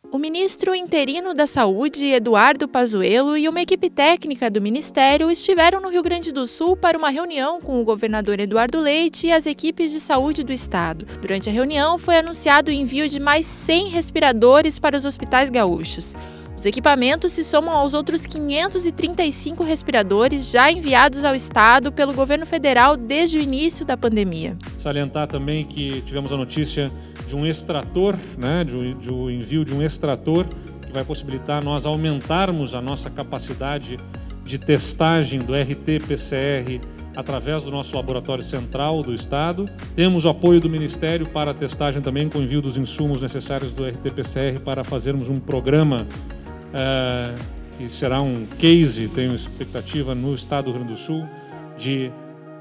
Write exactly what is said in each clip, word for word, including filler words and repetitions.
O ministro interino da Saúde, Eduardo Pazuello, e uma equipe técnica do Ministério estiveram no Rio Grande do Sul para uma reunião com o governador Eduardo Leite e as equipes de saúde do estado. Durante a reunião, foi anunciado o envio de mais cem respiradores para os hospitais gaúchos. Os equipamentos se somam aos outros quinhentos e trinta e cinco respiradores já enviados ao estado pelo governo federal desde o início da pandemia. Salientar também que tivemos a notícia de um extrator, né, de, de um envio de um extrator que vai possibilitar nós aumentarmos a nossa capacidade de testagem do R T P C R através do nosso laboratório central do estado. Temos o apoio do Ministério para a testagem também com o envio dos insumos necessários do R T P C R para fazermos um programa uh, que será um case, tenho expectativa, no estado do Rio Grande do Sul, de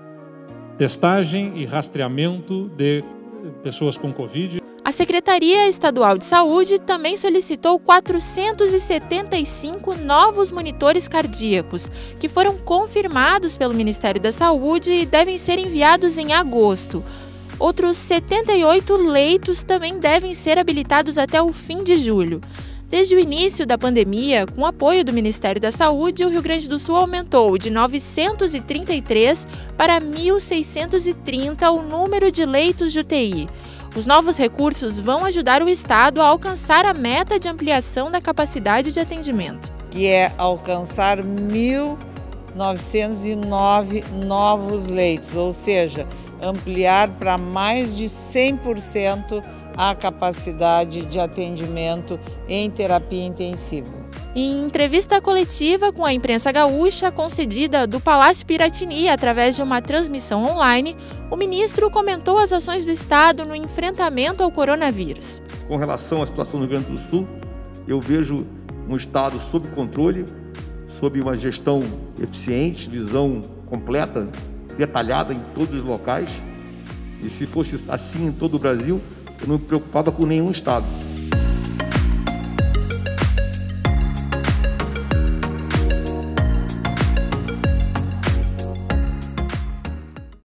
testagem e rastreamento de pessoas com Covid. A Secretaria Estadual de Saúde também solicitou quatrocentos e setenta e cinco novos monitores cardíacos, que foram confirmados pelo Ministério da Saúde e devem ser enviados em agosto. Outros setenta e oito leitos também devem ser habilitados até o fim de julho. Desde o início da pandemia, com o apoio do Ministério da Saúde, o Rio Grande do Sul aumentou de novecentos e trinta e três para mil seiscentos e trinta o número de leitos de U T I. Os novos recursos vão ajudar o estado a alcançar a meta de ampliação da capacidade de atendimento, que é alcançar mil novecentos e nove novos leitos, ou seja, ampliar para mais de cem por cento a capacidade de atendimento em terapia intensiva. Em entrevista coletiva com a imprensa gaúcha, concedida do Palácio Piratini através de uma transmissão online, o ministro comentou as ações do estado no enfrentamento ao coronavírus. Com relação à situação no Rio Grande do Sul, eu vejo um estado sob controle, sob uma gestão eficiente, visão completa, detalhada em todos os locais. E se fosse assim em todo o Brasil, eu não me preocupava com nenhum estado.